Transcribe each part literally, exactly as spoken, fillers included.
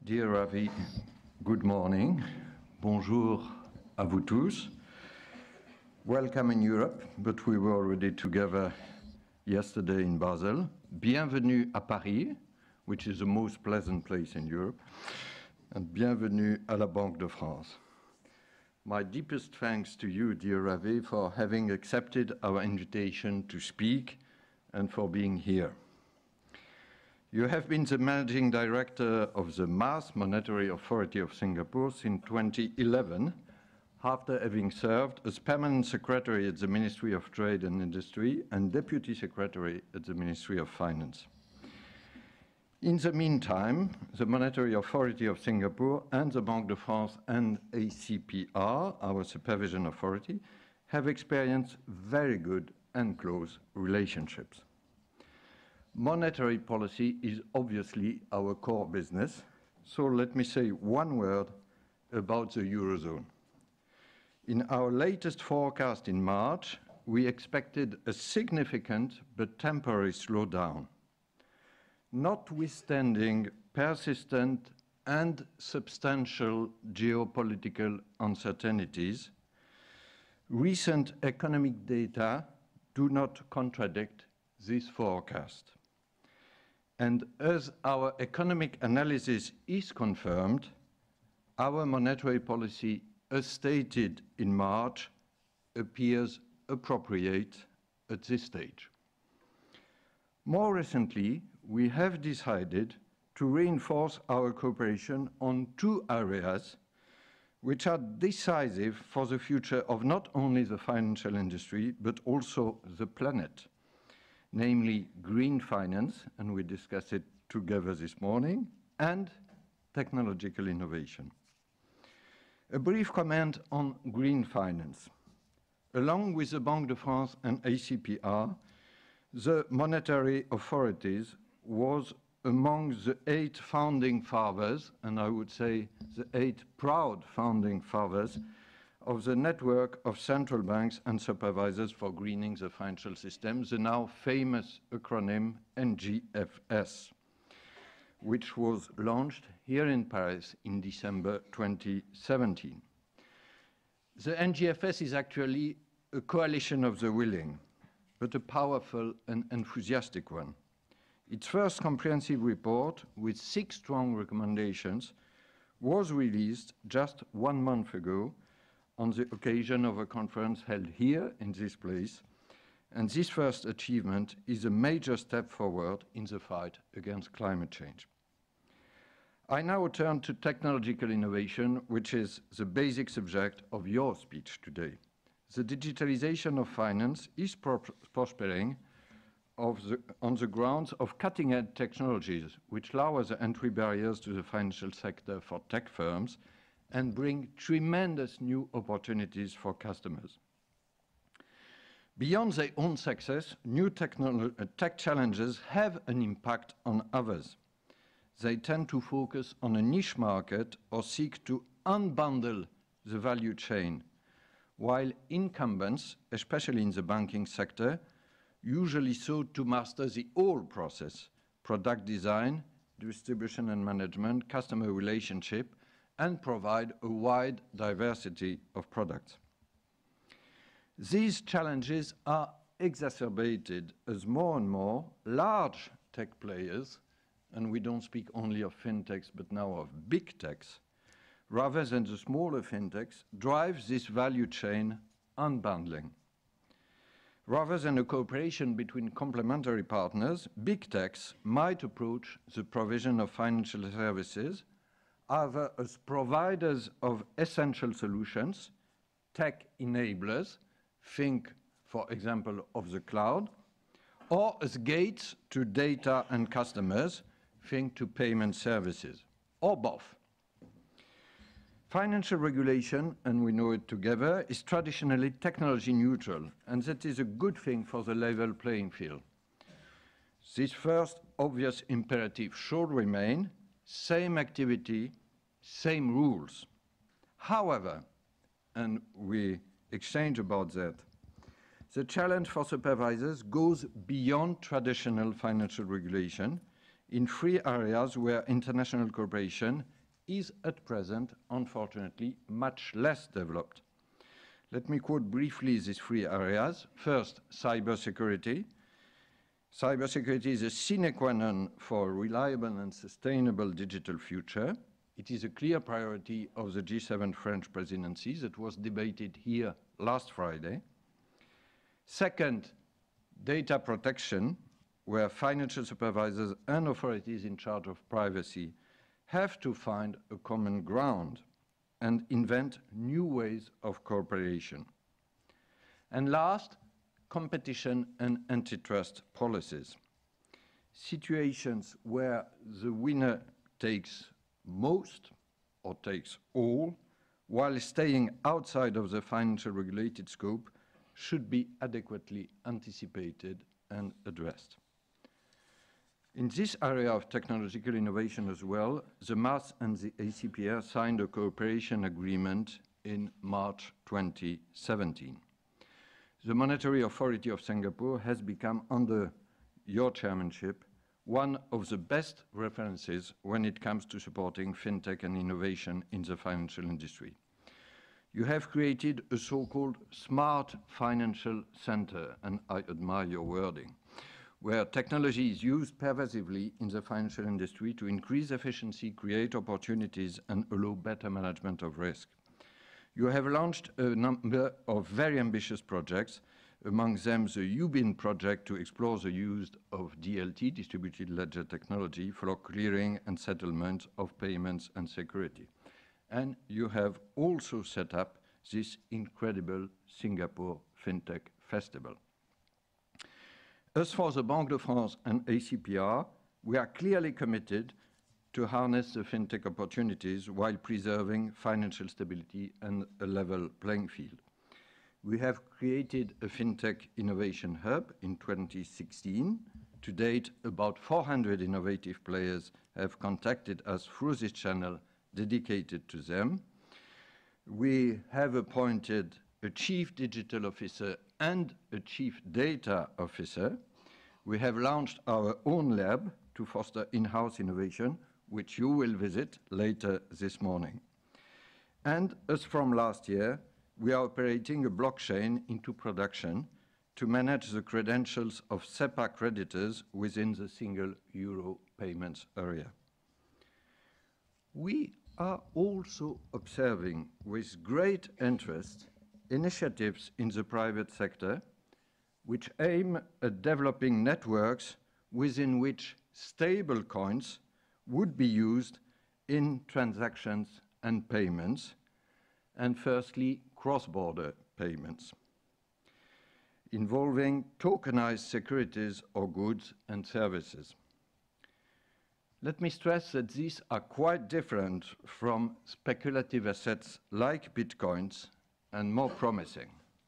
Dear Ravi, good morning. Bonjour à vous tous. Welcome in Europe, but we were already together yesterday in Basel. Bienvenue à Paris, which is the most pleasant place in Europe. And bienvenue à la Banque de France. My deepest thanks to you, dear Ravi, for having accepted our invitation to speak and for being here. You have been the Managing Director of the M A S, Monetary Authority of Singapore, since twenty eleven, after having served as Permanent Secretary at the Ministry of Trade and Industry and Deputy Secretary at the Ministry of Finance. In the meantime, the Monetary Authority of Singapore and the Banque de France and A C P R, our supervision authority, have experienced very good and close relationships. Monetary policy is obviously our core business, so let me say one word about the Eurozone. In our latest forecast in March, we expected a significant but temporary slowdown. Notwithstanding persistent and substantial geopolitical uncertainties, recent economic data do not contradict this forecast. And as our economic analysis is confirmed, our monetary policy, as stated in March, appears appropriate at this stage. More recently, we have decided to reinforce our cooperation on two areas which are decisive for the future of not only the financial industry, but also the planet, namely green finance, and we discussed it together this morning, and technological innovation. A brief comment on green finance. Along with the Banque de France and A C P R, the monetary authorities was among the eight founding fathers, and I would say the eight proud founding fathers, of the network of central banks and supervisors for greening the financial system, the now famous acronym N G F S, which was launched here in Paris in December twenty seventeen. The N G F S is actually a coalition of the willing, but a powerful and enthusiastic one. Its first comprehensive report, with six strong recommendations, was released just one month ago on the occasion of a conference held here in this place, and this first achievement is a major step forward in the fight against climate change. I now turn to technological innovation, which is the basic subject of your speech today. The digitalization of finance is prospering of the, on the grounds of cutting-edge technologies, which lower the entry barriers to the financial sector for tech firms and bring tremendous new opportunities for customers. Beyond their own success, new tech challenges have an impact on others. They tend to focus on a niche market or seek to unbundle the value chain, while incumbents, especially in the banking sector, usually sought to master the whole process: product design, distribution and management, customer relationship, and provide a wide diversity of products. These challenges are exacerbated as more and more large tech players, and we don't speak only of fintechs, but now of big techs, rather than the smaller fintechs, drive this value chain unbundling. Rather than a cooperation between complementary partners, big techs might approach the provision of financial services either as providers of essential solutions, tech enablers, think, for example, of the cloud, or as gates to data and customers, think to payment services, or both. Financial regulation, and we know it together, is traditionally technology neutral, and that is a good thing for the level playing field. This first obvious imperative should remain: same activity, same rules. However, and we exchange about that, the challenge for supervisors goes beyond traditional financial regulation in three areas where international cooperation is at present, unfortunately, much less developed. Let me quote briefly these three areas. First, cybersecurity. Cybersecurity is a sine qua non for a reliable and sustainable digital future. It is a clear priority of the G seven French presidency that was debated here last Friday. Second, data protection, where financial supervisors and authorities in charge of privacy have to find a common ground and invent new ways of cooperation. And last, competition and antitrust policies. Situations where the winner takes most or takes all, while staying outside of the financial regulated scope, should be adequately anticipated and addressed. In this area of technological innovation as well, the M A S and the A C P R signed a cooperation agreement in March twenty seventeen. The Monetary Authority of Singapore has become, under your chairmanship, one of the best references when it comes to supporting fintech and innovation in the financial industry. You have created a so-called smart financial center, and I admire your wording, where technology is used pervasively in the financial industry to increase efficiency, create opportunities, and allow better management of risk. You have launched a number of very ambitious projects, among them the U B I N project to explore the use of D L T, distributed ledger technology, for clearing and settlement of payments and security. And you have also set up this incredible Singapore FinTech Festival. As for the Banque de France and A C P R, we are clearly committed to harness the fintech opportunities while preserving financial stability and a level playing field. We have created a fintech innovation hub in twenty sixteen. To date, about four hundred innovative players have contacted us through this channel dedicated to them. We have appointed a chief digital officer and a chief data officer. We have launched our own lab to foster in-house innovation, which you will visit later this morning. And as from last year, we are operating a blockchain into production to manage the credentials of SEPA creditors within the single euro payments area. We are also observing with great interest initiatives in the private sector which aim at developing networks within which stable coins would be used in transactions and payments, and firstly, cross-border payments, involving tokenized securities or goods and services. Let me stress that these are quite different from speculative assets like bitcoins and more promising.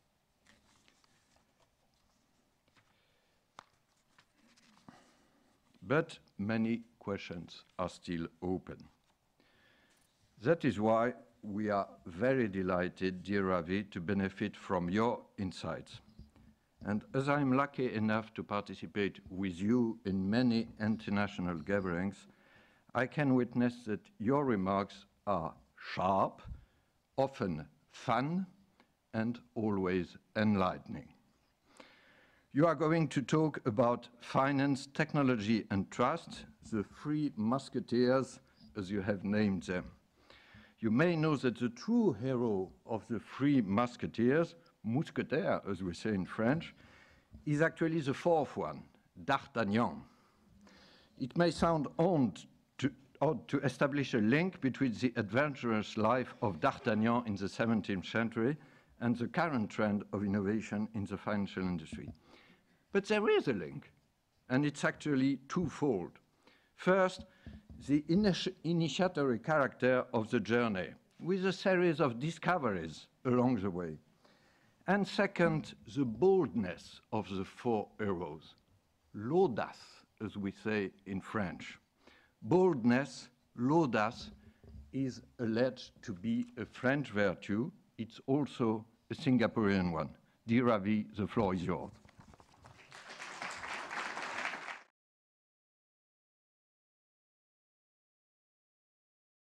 But many questions are still open. That is why we are very delighted, dear Ravi, to benefit from your insights. And as I'm lucky enough to participate with you in many international gatherings, I can witness that your remarks are sharp, often fun, and always enlightening. You are going to talk about finance, technology, and trust, the three musketeers, as you have named them. You may know that the true hero of the three musketeers, mousquetaire, as we say in French, is actually the fourth one, D'Artagnan. It may sound odd to, odd to establish a link between the adventurous life of D'Artagnan in the seventeenth century and the current trend of innovation in the financial industry. But there is a link, and it's actually twofold. First, the initi initiatory character of the journey, with a series of discoveries along the way. And second, the boldness of the four heroes, l'audace, as we say in French. Boldness, l'audace, is alleged to be a French virtue. It's also a Singaporean one. Dear Ravi, the floor is yours.